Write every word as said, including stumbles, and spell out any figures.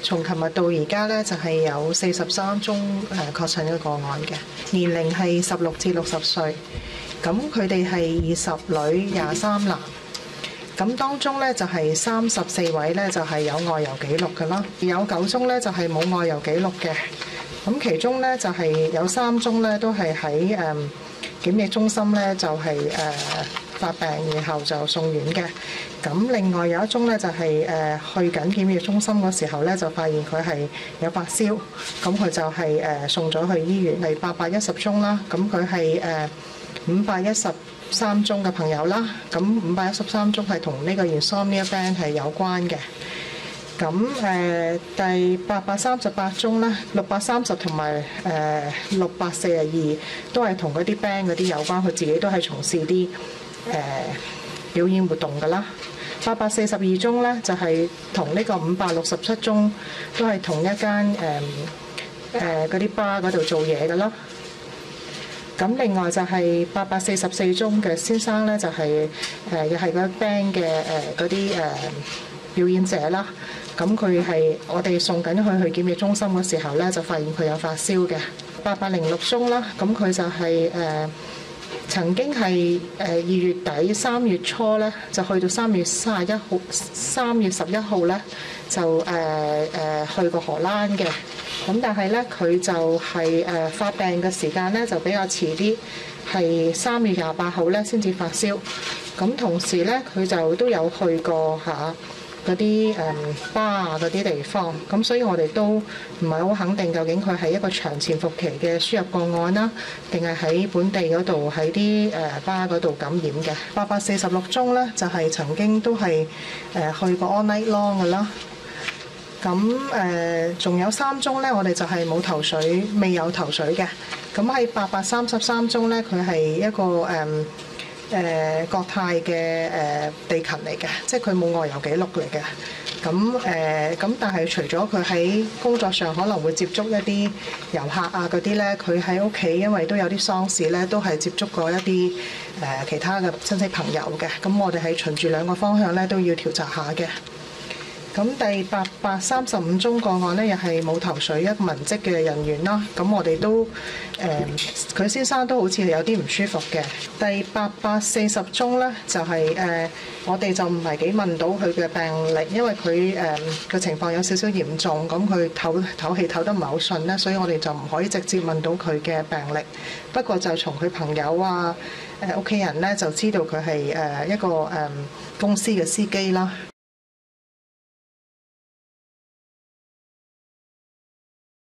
從琴日到而家咧，就係有四十三宗誒確診嘅個案嘅，年齡係十六至六十歲。咁佢哋係二十女廿三男。咁當中咧就係三十四位咧就係有外遊記錄㗎啦，有九宗咧就係冇外遊記錄嘅。咁其中咧就係有三宗咧都係喺誒檢疫中心咧就係誒發病，然後就送院嘅。咁另外有一宗咧就係誒去緊檢疫中心嗰時候咧就發現佢係有發燒，咁佢就係誒送咗去醫院，係八百一十宗啦。咁佢係誒五百一十三宗嘅朋友啦，咁五百一十三宗係同呢個 Insomnia Band 係有關嘅。咁誒、呃、第八百三十八宗咧，六百三十同埋誒六百四十二都係同嗰啲 band 嗰啲有關，佢自己都係從事啲誒、呃、表演活動㗎啦。八百四十二宗咧就係同呢個五百六十七宗都係同一間誒誒嗰啲 bar 嗰度做嘢㗎啦。咁另外就係八百四十四宗嘅先生咧，就係誒又係個 band 嘅誒嗰啲誒表演者啦。咁佢係我哋送緊佢去檢疫中心嘅時候咧，就發現佢有發燒嘅。八百零六宗啦，咁佢就係、是、誒、呃、曾經係誒二月底三月初咧，就去到三月三十一號、三月十一號咧，就誒誒、呃、去過荷蘭嘅。咁但係咧，佢就係誒發病嘅時間咧就比較遲啲，係三月廿八號咧先至發燒。咁同時咧，佢就都有去過嚇嗰啲誒巴啊嗰啲地方。咁所以我哋都唔係好肯定究竟佢係一個長潛伏期嘅輸入個案啦，定係喺本地嗰度喺啲誒巴嗰度感染嘅。八百四十六宗咧就係、是、曾經都係誒去過 all night long 嘅啦。咁誒仲有三宗咧，我哋就係冇頭水，未有頭水嘅。咁喺八百三十三宗咧，佢係一個誒誒、呃呃、國泰嘅誒、呃、地勤嚟嘅，即係佢冇外遊記錄嚟嘅。咁誒咁，但係除咗佢喺工作上可能會接觸一啲遊客啊嗰啲咧，佢喺屋企因為都有啲喪事咧，都係接觸過一啲誒、呃、其他嘅親戚朋友嘅。咁我哋係循住兩個方向咧都要調查下嘅。咁第八百三十五宗個案咧，又係冇頭緒一個文職嘅人員啦。咁我哋都誒，佢、呃、先生都好似有啲唔舒服嘅。第八百四十宗咧，就係、是、誒、呃，我哋就唔係幾問到佢嘅病歷，因為佢誒個情況有少少嚴重，咁佢唞唞氣唞得唔係好順咧，所以我哋就唔可以直接問到佢嘅病歷。不過就從佢朋友啊、誒屋企人咧，就知道佢係誒一個誒、呃、公司嘅司機啦。